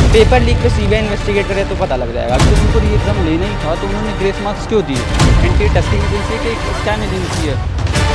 Paper leak पे CBI investigator है तो पता लग जाएगा। अगर उनको ये एग्जाम लेना ही था तो उन्होंने ग्रेस मार्क्स क्यों दिए? एंटी टेस्टिंग एजेंसी के स्कैम एजेंसी है।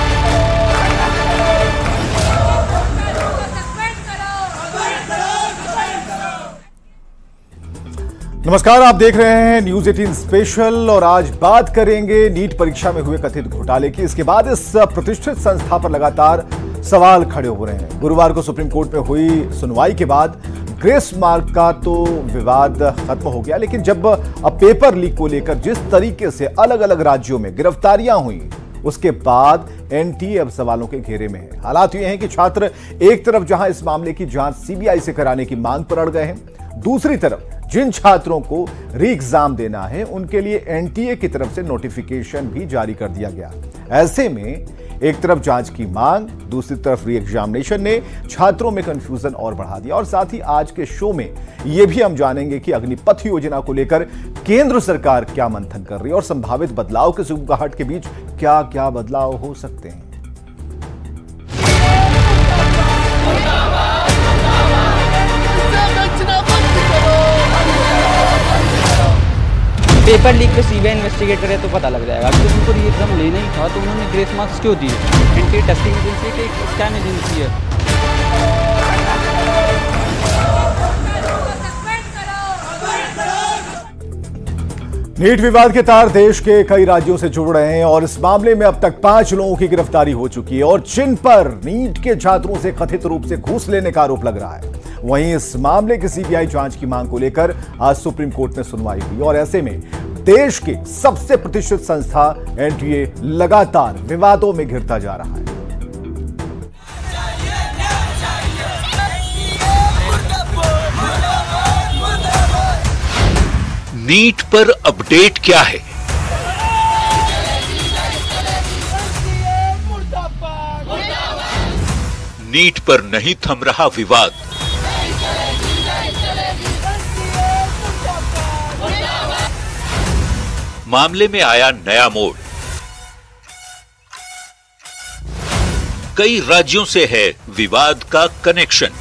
नमस्कार, आप देख रहे हैं न्यूज 18 स्पेशल और आज बात करेंगे नीट परीक्षा में हुए कथित घोटाले की। इसके बाद इस प्रतिष्ठित संस्था पर लगातार सवाल खड़े हो रहे हैं। गुरुवार को सुप्रीम कोर्ट में हुई सुनवाई के बाद ग्रेस मार्क का तो विवाद खत्म हो गया, लेकिन जब अब पेपर लीक को लेकर जिस तरीके से अलग अलग राज्यों में गिरफ्तारियां हुई, उसके बाद एनटीए अब सवालों के घेरे में है। हालात ये हैं कि छात्र एक तरफ जहां इस मामले की जांच सीबीआई से कराने की मांग पर अड़ गए हैं, दूसरी तरफ जिन छात्रों को री एग्जाम देना है उनके लिए एनटीए की तरफ से नोटिफिकेशन भी जारी कर दिया गया। ऐसे में एक तरफ जांच की मांग, दूसरी तरफ री एग्जामिनेशन ने छात्रों में कंफ्यूजन और बढ़ा दिया। और साथ ही आज के शो में यह भी हम जानेंगे कि अग्निपथ योजना को लेकर केंद्र सरकार क्या मंथन कर रही है और संभावित बदलाव के सुगबुगाहट के बीच क्या क्या बदलाव हो सकते हैं। पेपर लीक पे सीबीआई इन्वेस्टिगेटर है तो पता लग जाएगा। अगर उनको ये एग्जाम लेना ही था तो उन्होंने ग्रेस मार्क्स क्यों दिए? एंटी टेस्टिंग एजेंसी के स्कैम एजेंसी है। नीट विवाद के तार देश के कई राज्यों से जुड़ रहे हैं और इस मामले में अब तक 5 लोगों की गिरफ्तारी हो चुकी है और जिन पर नीट के छात्रों से कथित रूप से घूस लेने का आरोप लग रहा है। वहीं इस मामले की सीबीआई जांच की मांग को लेकर आज सुप्रीम कोर्ट में सुनवाई हुई और ऐसे में देश की सबसे प्रतिष्ठित संस्था एनटीए लगातार विवादों में घिरता जा रहा है। नीट पर अपडेट क्या है? नीट पर नहीं थम रहा विवाद। मामले में आया नया मोड़। कई राज्यों से है विवाद का कनेक्शन।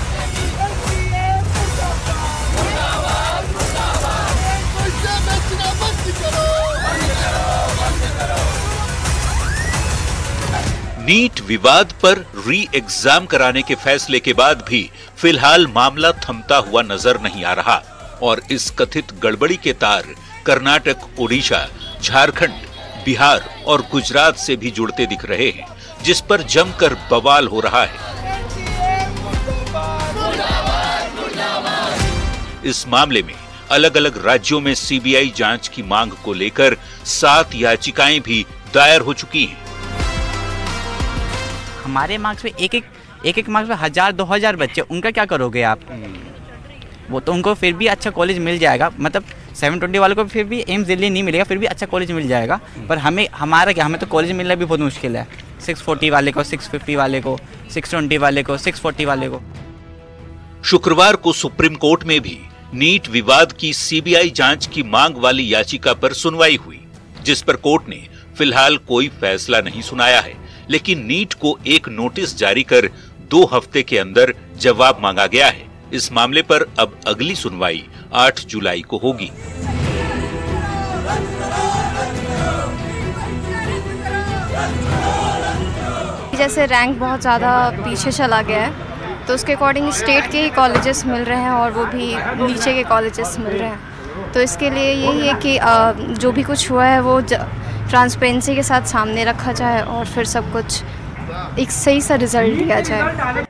नीट विवाद पर री एग्जाम कराने के फैसले के बाद भी फिलहाल मामला थमता हुआ नजर नहीं आ रहा और इस कथित गड़बड़ी के तार कर्नाटक, ओडिशा, झारखंड, बिहार और गुजरात से भी जुड़ते दिख रहे हैं, जिस पर जमकर बवाल हो रहा है। इस मामले में अलग अलग राज्यों में सीबीआई जांच की मांग को लेकर 7 याचिकाएं भी दायर हो चुकी हैं। हमारे मार्क्स में एक मार्क्स में 1000-2000 बच्चे, उनका क्या करोगे आप? वो तो उनको फिर भी अच्छा कॉलेज मिल जाएगा, मतलब 720 वालों को फिर भी एम्स दिल्ली नहीं मिलेगा, फिर भी अच्छा कॉलेज मिल जाएगा। पर हमारा क्या, हमें तो कॉलेज मिलना भी बहुत मुश्किल है। 640 वाले को, 650 वाले को, 620 वाले को, 640 वाले को। शुक्रवार को सुप्रीम कोर्ट में भी नीट विवाद की सीबीआई जांच की मांग वाली याचिका पर सुनवाई हुई, जिस पर कोर्ट ने फिलहाल कोई फैसला नहीं सुनाया है, लेकिन नीट को एक नोटिस जारी कर 2 हफ्ते के अंदर जवाब मांगा गया है। इस मामले पर अब अगली सुनवाई 8 जुलाई को होगी। जैसे रैंक बहुत ज़्यादा पीछे चला गया है तो उसके अकॉर्डिंग स्टेट के ही कॉलेजेस मिल रहे हैं और वो भी नीचे के कॉलेजेस मिल रहे हैं। तो इसके लिए यही है कि जो भी कुछ हुआ है वो ट्रांसपेरेंसी के साथ सामने रखा जाए और फिर सब कुछ एक सही सा रिजल्ट दिया जाए।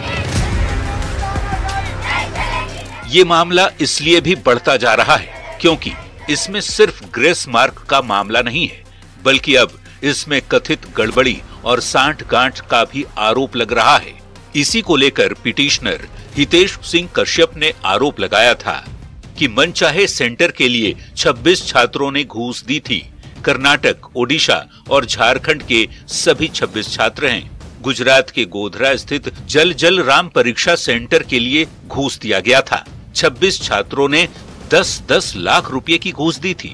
ये मामला इसलिए भी बढ़ता जा रहा है क्योंकि इसमें सिर्फ ग्रेस मार्क का मामला नहीं है, बल्कि अब इसमें कथित गड़बड़ी और सांठ-गांठ का भी आरोप लग रहा है। इसी को लेकर पिटिशनर हितेश सिंह कश्यप ने आरोप लगाया था कि मनचाहे सेंटर के लिए 26 छात्रों ने घूस दी थी। कर्नाटक, ओडिशा और झारखंड के सभी 26 छात्र हैं। गुजरात के गोधरा स्थित जल राम परीक्षा सेंटर के लिए घूस दिया गया था। 26 छात्रों ने 10-10 लाख रुपए की घूस दी थी।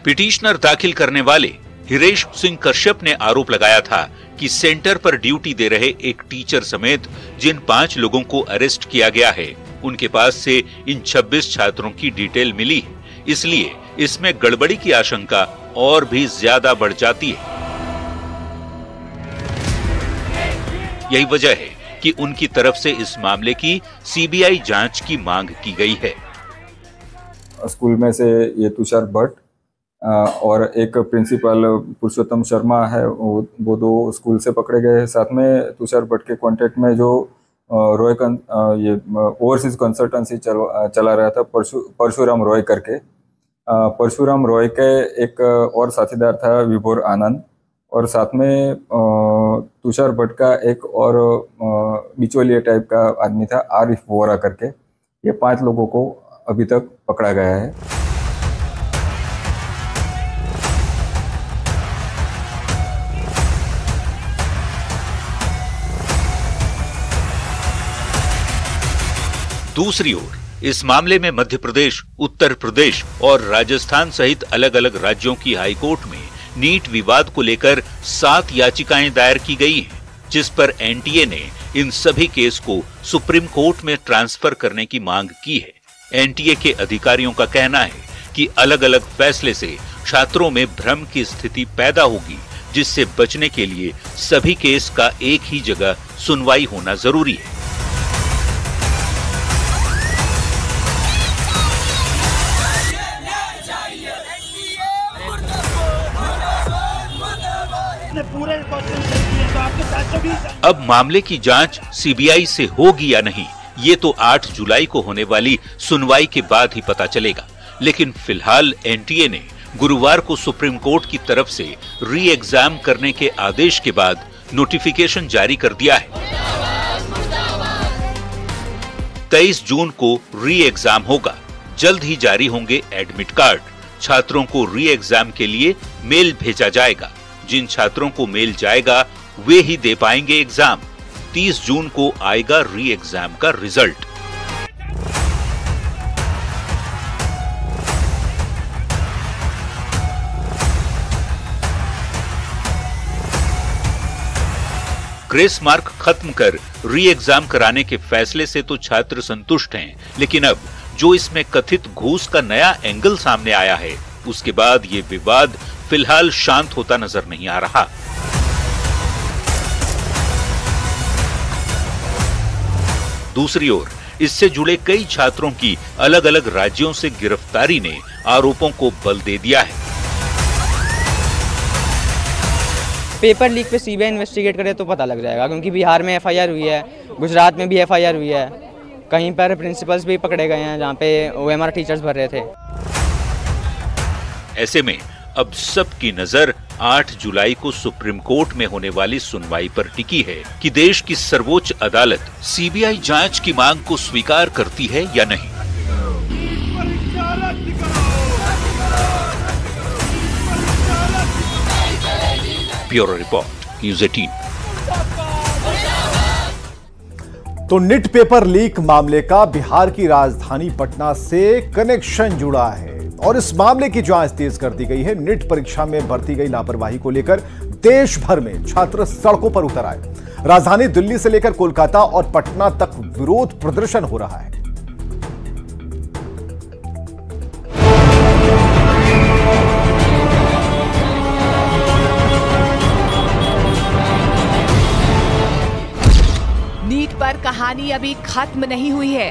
पिटीशनर दाखिल करने वाले हिरेश सिंह कश्यप ने आरोप लगाया था कि सेंटर पर ड्यूटी दे रहे एक टीचर समेत जिन 5 लोगों को अरेस्ट किया गया है, उनके पास से इन 26 छात्रों की डिटेल मिली है, इसलिए इसमें गड़बड़ी की आशंका और भी ज्यादा बढ़ जाती है। यही वजह है कि उनकी तरफ से इस मामले की सीबीआई जांच की मांग की गई है। स्कूल में से ये तुषार भट्ट और एक प्रिंसिपल पुरुषोत्तम शर्मा है, वो 2 स्कूल से पकड़े गए हैं। साथ में तुषार भट्ट के कांटेक्ट में जो ये ओवरसीज कंसल्टेंसी चला रहा था परशुराम रॉय करके, परशुराम रॉय के एक और साथीदार था विभोर आनंद, और साथ में तुषार भट्ट का एक और बिचौलिया टाइप का आदमी था आरिफ वोरा करके। ये 5 लोगों को अभी तक पकड़ा गया है। दूसरी ओर इस मामले में मध्य प्रदेश, उत्तर प्रदेश और राजस्थान सहित अलग अलग राज्यों की हाईकोर्ट में नीट विवाद को लेकर 7 याचिकाएं दायर की गई हैं, जिस पर एनटीए ने इन सभी केस को सुप्रीम कोर्ट में ट्रांसफर करने की मांग की है। एनटीए के अधिकारियों का कहना है कि अलग अलग फैसले से छात्रों में भ्रम की स्थिति पैदा होगी, जिससे बचने के लिए सभी केस का एक ही जगह सुनवाई होना जरूरी है। अब मामले की जांच सीबीआई से होगी या नहीं, ये तो 8 जुलाई को होने वाली सुनवाई के बाद ही पता चलेगा। लेकिन फिलहाल एनटीए ने गुरुवार को सुप्रीम कोर्ट की तरफ से री एग्जाम करने के आदेश के बाद नोटिफिकेशन जारी कर दिया है। 23 जून को री एग्जाम होगा। जल्द ही जारी होंगे एडमिट कार्ड। छात्रों को री एग्जाम के लिए मेल भेजा जाएगा। जिन छात्रों को मेल जाएगा वे ही दे पाएंगे एग्जाम। 30 जून को आएगा री एग्जाम का रिजल्ट। ग्रेस मार्क खत्म कर री एग्जाम कराने के फैसले से तो छात्र संतुष्ट हैं, लेकिन अब जो इसमें कथित घूस का नया एंगल सामने आया है, उसके बाद ये विवाद फिलहाल शांत होता नजर नहीं आ रहा। दूसरी ओर इससे जुड़े कई छात्रों की अलग अलग राज्यों से गिरफ्तारी ने आरोपों को बल दे दिया है। पेपर लीक पे सीबीआई इन्वेस्टिगेट करे तो पता लग जाएगा, क्योंकि बिहार में एफआईआर हुई है, गुजरात में भी एफआईआर हुई है, कहीं पर प्रिंसिपल्स भी पकड़े गए हैं जहां पे ओएमआर टीचर्स भर रहे थे। ऐसे में अब सबकी नजर 8 जुलाई को सुप्रीम कोर्ट में होने वाली सुनवाई पर टिकी है कि देश की सर्वोच्च अदालत सीबीआई जांच की मांग को स्वीकार करती है या नहीं। Bureau report, news 18। तो निट पेपर लीक मामले का बिहार की राजधानी पटना से कनेक्शन जुड़ा है और इस मामले की जांच तेज कर दी गई है। निट परीक्षा में बरती गई लापरवाही को लेकर देश भर में छात्र सड़कों पर उतर आए। राजधानी दिल्ली से लेकर कोलकाता और पटना तक विरोध प्रदर्शन हो रहा है। नीट पर कहानी अभी खत्म नहीं हुई है।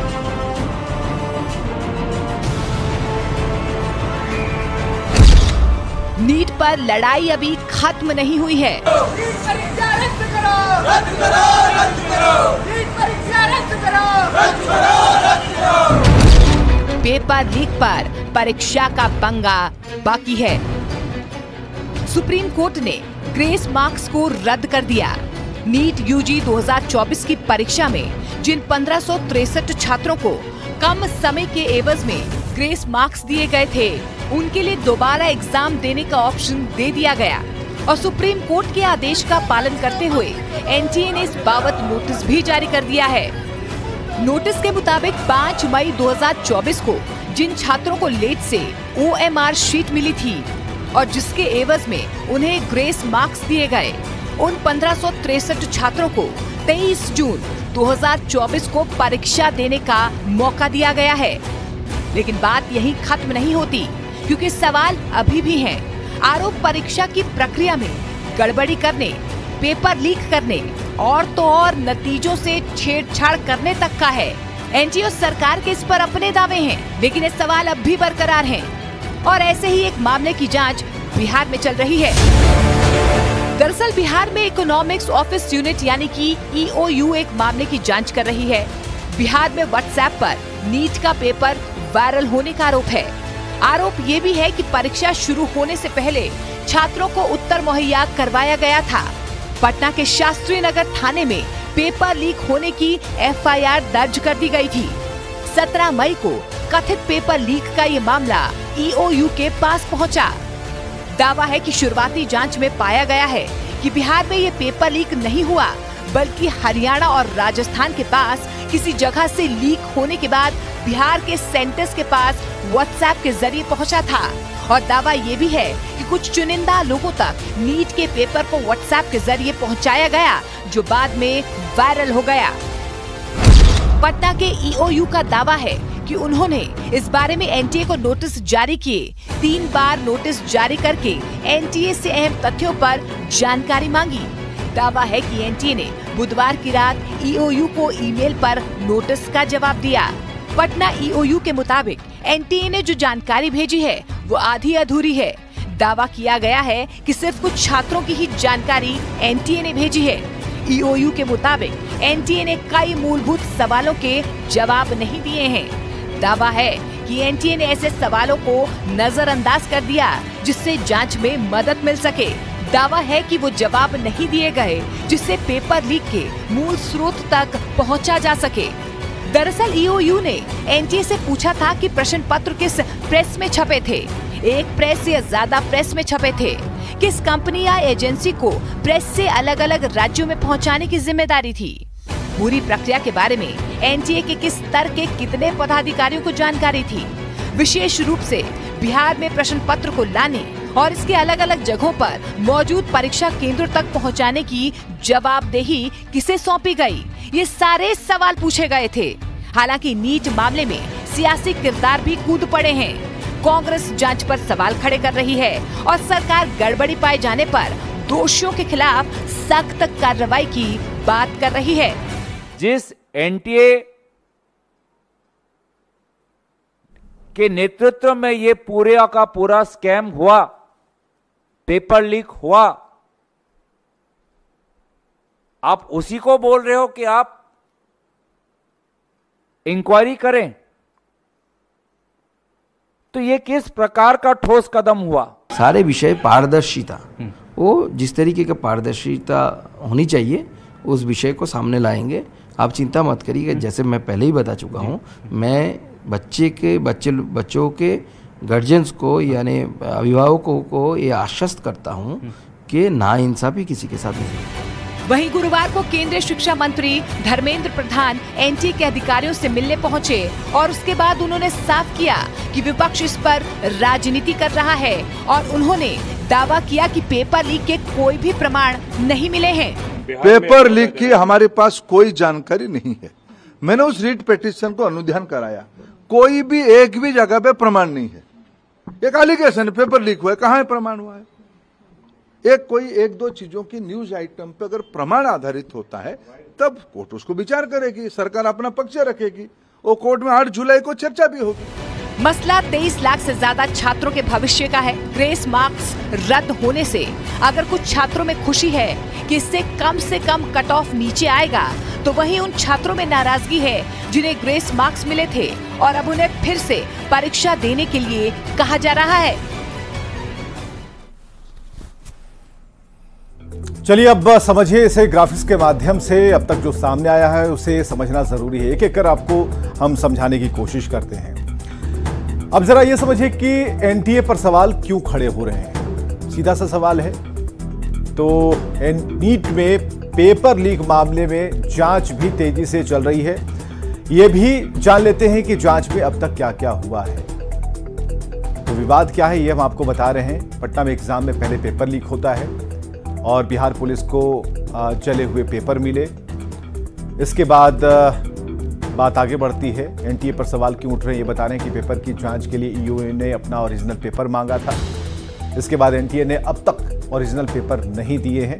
नीट पर लड़ाई अभी खत्म नहीं हुई है। नीट परीक्षा रद्द करो, रद्द करो, रद्द करो। नीट परीक्षा रद्द करो, रद्द करो, रद्द करो। पेपर लीक पर परीक्षा का पंगा बाकी है। सुप्रीम कोर्ट ने ग्रेस मार्क्स को रद्द कर दिया। नीट यूजी 2024 की परीक्षा में जिन 1563 छात्रों को कम समय के एवज में ग्रेस मार्क्स दिए गए थे, उनके लिए दोबारा एग्जाम देने का ऑप्शन दे दिया गया और सुप्रीम कोर्ट के आदेश का पालन करते हुए एनटीए ने इस बाबत नोटिस भी जारी कर दिया है। नोटिस के मुताबिक 5 मई 2024 को जिन छात्रों को लेट से OMR शीट मिली थी और जिसके एवज में उन्हें ग्रेस मार्क्स दिए गए, उन 1563 छात्रों को 23 जून 2024 को परीक्षा देने का मौका दिया गया है। लेकिन बात यहीं खत्म नहीं होती, क्योंकि सवाल अभी भी हैं। आरोप परीक्षा की प्रक्रिया में गड़बड़ी करने, पेपर लीक करने और तो और नतीजों से छेड़छाड़ करने तक का है। एनटीए सरकार के इस पर अपने दावे हैं, लेकिन ये सवाल अब भी बरकरार हैं। और ऐसे ही एक मामले की जांच बिहार में चल रही है। दरअसल बिहार में इकोनॉमिक्स ऑफिस यूनिट यानी कि EOU एक मामले की जांच कर रही है। बिहार में व्हाट्सएप पर नीट का पेपर वायरल होने का आरोप है। आरोप ये भी है कि परीक्षा शुरू होने से पहले छात्रों को उत्तर मुहैया करवाया गया था। पटना के शास्त्री नगर थाने में पेपर लीक होने की FIR दर्ज कर दी गई थी। 17 मई को कथित पेपर लीक का ये मामला EOU के पास पहुंचा। दावा है कि शुरुआती जांच में पाया गया है कि बिहार में ये पेपर लीक नहीं हुआ, बल्कि हरियाणा और राजस्थान के पास किसी जगह से लीक होने के बाद बिहार के सेंटर्स के पास व्हाट्सएप के जरिए पहुंचा था। और दावा ये भी है कि कुछ चुनिंदा लोगों तक नीट के पेपर को व्हाट्सएप के जरिए पहुंचाया गया, जो बाद में वायरल हो गया। पटना के EOU का दावा है कि उन्होंने इस बारे में NTA को नोटिस जारी किए। 3 बार नोटिस जारी करके NTA से अहम तथ्यों पर जानकारी मांगी। दावा है कि NTA ने बुधवार की रात EOU को ईमेल पर नोटिस का जवाब दिया। पटना EOU के मुताबिक NTA ने जो जानकारी भेजी है वो आधी अधूरी है। दावा किया गया है कि सिर्फ कुछ छात्रों की ही जानकारी NTA ने भेजी है। EOU के मुताबिक NTA ने कई मूलभूत सवालों के जवाब नहीं दिए हैं। दावा है कि NTA ने ऐसे सवालों को नजरअंदाज कर दिया जिससे जांच में मदद मिल सके। दावा है कि वो जवाब नहीं दिए गए जिससे पेपर लीक के मूल स्रोत तक पहुंचा जा सके। दरअसल EOU ने NTA से पूछा था कि प्रश्न पत्र किस प्रेस में छपे थे, एक प्रेस या ज्यादा प्रेस में छपे थे, किस कंपनी या एजेंसी को प्रेस से अलग अलग राज्यों में पहुंचाने की जिम्मेदारी थी। पूरी प्रक्रिया के बारे में NTA के किस स्तर के कितने पदाधिकारियों को जानकारी थी। विशेष रूप से बिहार में प्रश्न पत्र को लाने और इसके अलग अलग जगहों पर मौजूद परीक्षा केंद्रों तक पहुंचाने की जवाबदेही किसे सौंपी गई, ये सारे सवाल पूछे गए थे। हालांकि नीट मामले में सियासी किरदार भी कूद पड़े हैं। कांग्रेस जांच पर सवाल खड़े कर रही है और सरकार गड़बड़ी पाए जाने पर दोषियों के खिलाफ सख्त कार्रवाई की बात कर रही है। जिस NTA के नेतृत्व में ये पूरे का पूरा स्कैम हुआ, पेपर लीक हुआ, आप उसी को बोल रहे हो कि आप इंक्वायरी करें, तो ये किस प्रकार का ठोस कदम हुआ? सारे विषय पारदर्शिता, वो जिस तरीके का पारदर्शिता होनी चाहिए उस विषय को सामने लाएंगे। आप चिंता मत करिए, जैसे मैं पहले ही बता चुका हूँ, मैं बच्चों के गार्जियंस को यानी अभिभावकों को ये आश्वस्त करता हूँ कि नाइंसाफी किसी के साथ नहीं। वहीं गुरुवार को केंद्रीय शिक्षा मंत्री धर्मेंद्र प्रधान NTA के अधिकारियों से मिलने पहुंचे और उसके बाद उन्होंने साफ किया कि विपक्ष इस पर राजनीति कर रहा है और उन्होंने दावा किया कि पेपर लीक के कोई भी प्रमाण नहीं मिले हैं। पेपर लीक की हमारे पास कोई जानकारी नहीं है। मैंने उस रीट पिटीशन को अनुध्यान कराया, कोई भी एक भी जगह पे प्रमाण नहीं है। एक एलिगेशन पेपर लीक हुआ है, कहाँ है प्रमाण हुआ है? एक दो चीजों की न्यूज आइटम पे अगर प्रमाण आधारित होता है तब कोर्ट उसको विचार करेगी, सरकार अपना पक्ष रखेगी, वो कोर्ट में 8 जुलाई को चर्चा भी होगी। मसला 23 लाख से ज्यादा छात्रों के भविष्य का है। ग्रेस मार्क्स रद्द होने से अगर कुछ छात्रों में खुशी है कि इससे कम से कम कट ऑफ नीचे आएगा, तो वहीं उन छात्रों में नाराजगी है जिन्हें ग्रेस मार्क्स मिले थे और अब उन्हें फिर से परीक्षा देने के लिए कहा जा रहा है। चलिए अब समझिए इसे ग्राफिक्स के माध्यम से। अब तक जो सामने आया है उसे समझना जरूरी है, एक एक कर आपको हम समझाने की कोशिश करते हैं। अब जरा ये समझिए कि NTA पर सवाल क्यों खड़े हो रहे हैं। सीधा सा सवाल है। तो नीट में पेपर लीक मामले में जांच भी तेजी से चल रही है। ये भी जान लेते हैं कि जांच में अब तक क्या क्या हुआ है। तो विवाद क्या है ये हम आपको बता रहे हैं। पटना में एग्जाम में पहले पेपर लीक होता है और बिहार पुलिस को जले हुए पेपर मिले। इसके बाद बात आगे बढ़ती है। एनटीए पर सवाल क्यों उठ रहे हैं ये बता रहे हैं कि पेपर की जांच के लिए ईओयू ने अपना ओरिजिनल पेपर मांगा था। इसके बाद एनटीए ने अब तक ओरिजिनल पेपर नहीं दिए हैं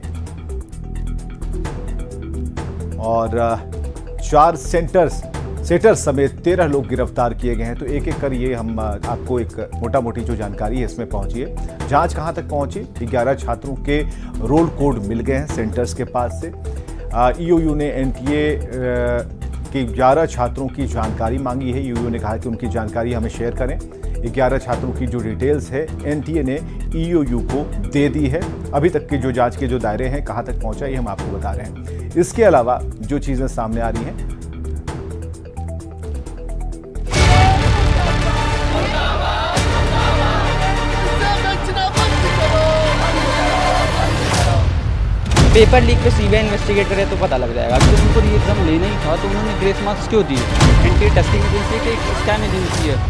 और 4 सेटर्स समेत 13 लोग गिरफ्तार किए गए हैं। तो एक एक कर ये हम आपको एक मोटा मोटी जो जानकारी है इसमें पहुंचिए। जांच कहां तक पहुंची? 11 छात्रों के रोल कोड मिल गए हैं सेंटर्स के पास से। ईओयू ने एनटीए के 11 छात्रों की जानकारी मांगी है। ईओयू ने कहा कि उनकी जानकारी हमें शेयर करें। 11 छात्रों की जो डिटेल्स है एनटीए ने ईओयू को दे दी है। अभी तक की जो जांच के जो दायरे हैं कहां तक पहुंचा ये हम आपको बता रहे हैं। इसके अलावा जो चीजें सामने आ रही हैं, पेपर लीक पे सीबीआई इन्वेस्टिगेट करे तो पता लग जाएगा। अगर उनको ये एग्जाम लेना ही था तो उन्होंने ग्रेस मार्क्स क्यों दिए? एंटी टेस्टिंग एजेंसी के एक स्कैम एजेंसी है।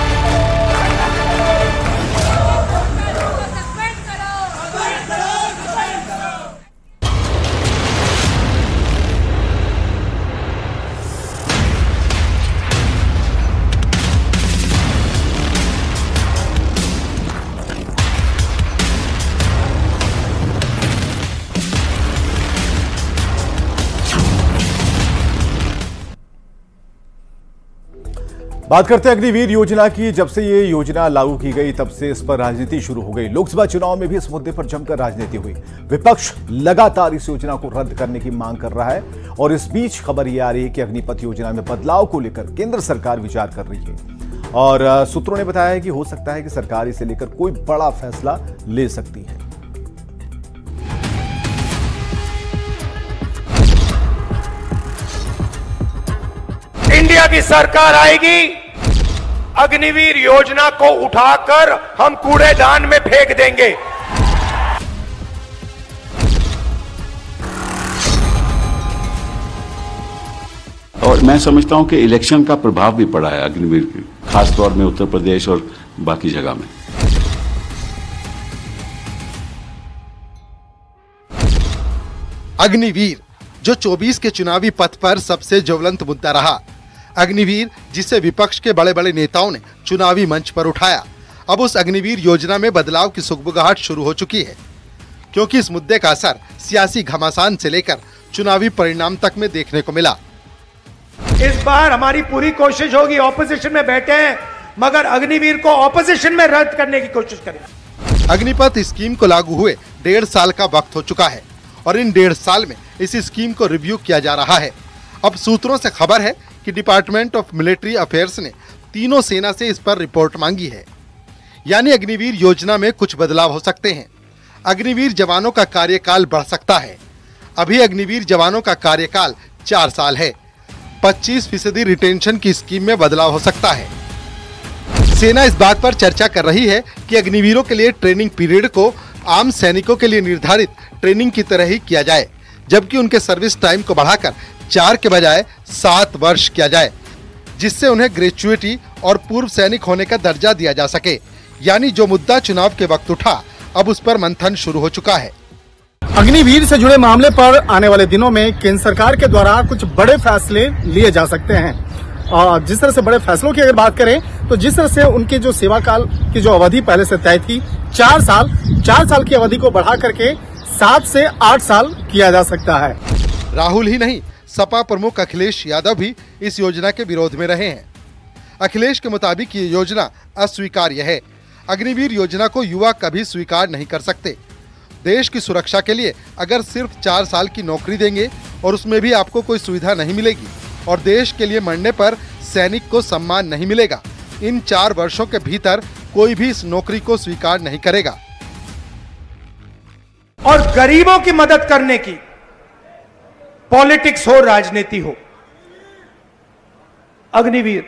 बात करते हैं अग्निवीर योजना की। जब से ये योजना लागू की गई तब से इस पर राजनीति शुरू हो गई। लोकसभा चुनाव में भी इस मुद्दे पर जमकर राजनीति हुई। विपक्ष लगातार इस योजना को रद्द करने की मांग कर रहा है और इस बीच खबर ये आ रही है कि अग्निपथ योजना में बदलाव को लेकर केंद्र सरकार विचार कर रही है और सूत्रों ने बताया है कि हो सकता है कि सरकार इसे लेकर कोई बड़ा फैसला ले सकती है। इंडिया की सरकार आएगी, अग्निवीर योजना को उठाकर हम कूड़ेदान में फेंक देंगे। और मैं समझता हूं कि इलेक्शन का प्रभाव भी पड़ा है अग्निवीर की, खासतौर में उत्तर प्रदेश और बाकी जगह में। अग्निवीर जो 24 के चुनावी पथ पर सबसे ज्वलंत मुद्दा रहा। अग्निवीर जिसे विपक्ष के बड़े बड़े नेताओं ने चुनावी मंच पर उठाया। अब उस अग्निवीर योजना में बदलाव की सुगबुगाहट शुरू हो चुकी है, क्योंकि इस मुद्दे का असर सियासी घमासान से लेकर चुनावी परिणाम तक में देखने को मिला। इस बार हमारी पूरी कोशिश होगी, ऑपोजिशन में बैठे हैं मगर अग्निवीर को ऑपोजिशन में रद्द करने की कोशिश करें। अग्निपथ स्कीम को लागू हुए 1.5 साल का वक्त हो चुका है और इन 1.5 साल में इस स्कीम को रिव्यू किया जा रहा है। अब सूत्रों से खबर है कि डिपार्टमेंट ऑफ मिलिट्री अफेयर्स ने तीनों सेना से इस पर रिपोर्ट मांगी है। यानी अग्निवीर योजना में कुछ बदलाव हो सकते हैं। अग्निवीर जवानों का कार्यकाल बढ़ सकता है। अभी अग्निवीर जवानों का कार्यकाल 4 साल है। 25% रिटेंशन की स्कीम में बदलाव हो सकता है। सेना इस बात पर चर्चा कर रही है कि अग्निवीरों के लिए ट्रेनिंग पीरियड को आम सैनिकों के लिए निर्धारित ट्रेनिंग की तरह ही किया जाए, जबकि उनके सर्विस टाइम को बढ़ाकर 4 के बजाय 7 वर्ष किया जाए, जिससे उन्हें ग्रेचुइटी और पूर्व सैनिक होने का दर्जा दिया जा सके। यानी जो मुद्दा चुनाव के वक्त उठा, अब उस पर मंथन शुरू हो चुका है। अग्निवीर से जुड़े मामले पर आने वाले दिनों में केंद्र सरकार के द्वारा कुछ बड़े फैसले लिए जा सकते हैं। और जिस तरह से बड़े फैसलों की अगर बात करें तो जिस तरह से उनके जो सेवा काल की जो अवधि पहले से तय थी 4 साल की अवधि को बढ़ा करके 7 से 8 साल किया जा सकता है। राहुल ही नहीं, सपा प्रमुख अखिलेश यादव भी इस योजना के विरोध में रहे हैं। अखिलेश के मुताबिक ये योजना अस्वीकार्य है। अग्निवीर योजना को युवा कभी स्वीकार नहीं कर सकते। देश की सुरक्षा के लिए अगर सिर्फ 4 साल की नौकरी देंगे और उसमें भी आपको कोई सुविधा नहीं मिलेगी और देश के लिए मरने पर सैनिक को सम्मान नहीं मिलेगा, इन 4 वर्षों के भीतर कोई भी इस नौकरी को स्वीकार नहीं करेगा। और गरीबों की मदद करने की पॉलिटिक्स हो, राजनीति हो, अग्निवीर।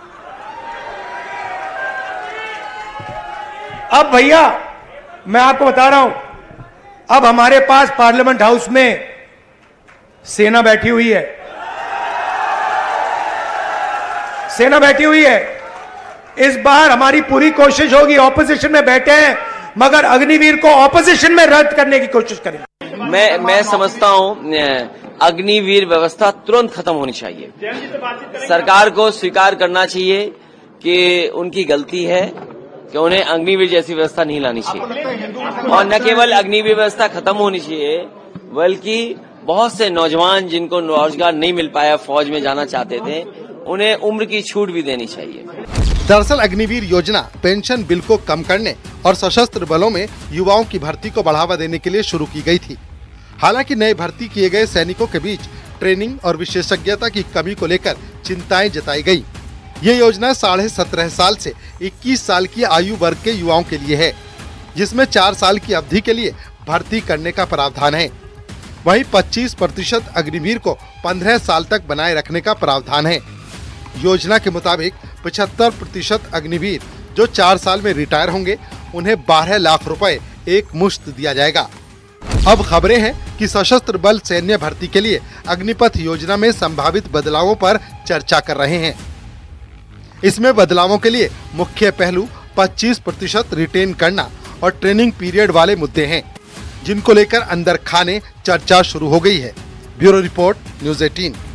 अब भैया मैं आपको बता रहा हूं, अब हमारे पास पार्लियामेंट हाउस में सेना बैठी हुई है। सेना बैठी हुई है। इस बार हमारी पूरी कोशिश होगी, ऑपोजिशन में बैठे हैं मगर अग्निवीर को ऑपोजिशन में रद्द करने की कोशिश करेंगे। मैं समझता हूं अग्निवीर व्यवस्था तुरंत खत्म होनी चाहिए। सरकार को स्वीकार करना चाहिए कि उनकी गलती है कि उन्हें अग्निवीर जैसी व्यवस्था नहीं लानी चाहिए, और न केवल अग्निवीर व्यवस्था खत्म होनी चाहिए बल्कि बहुत से नौजवान जिनको रोजगार नहीं मिल पाया, फौज में जाना चाहते थे, उन्हें उम्र की छूट भी देनी चाहिए। दरअसल अग्निवीर योजना पेंशन बिल को कम करने और सशस्त्र बलों में युवाओं की भर्ती को बढ़ावा देने के लिए शुरू की गई थी। हालांकि नए भर्ती किए गए सैनिकों के बीच ट्रेनिंग और विशेषज्ञता की कमी को लेकर चिंताएं जताई गई। ये योजना 17.5 साल से 21 साल की आयु वर्ग के युवाओं के लिए है, जिसमें 4 साल की अवधि के लिए भर्ती करने का प्रावधान है। वहीं 25% अग्निवीर को 15 साल तक बनाए रखने का प्रावधान है। योजना के मुताबिक 75% अग्निवीर जो 4 साल में रिटायर होंगे उन्हें 12 लाख रुपए एक मुश्त दिया जाएगा। अब खबरें हैं कि सशस्त्र बल सैन्य भर्ती के लिए अग्निपथ योजना में संभावित बदलावों पर चर्चा कर रहे हैं। इसमें बदलावों के लिए मुख्य पहलू 25% रिटेन करना और ट्रेनिंग पीरियड वाले मुद्दे हैं, जिनको लेकर अंदर खाने चर्चा शुरू हो गई है। Bureau report, news 18।